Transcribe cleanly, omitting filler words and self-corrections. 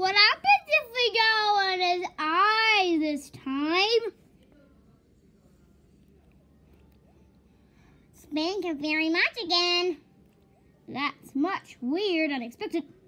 What happens if we go on his eye this time? Thank you very much again. That's much weird, unexpected.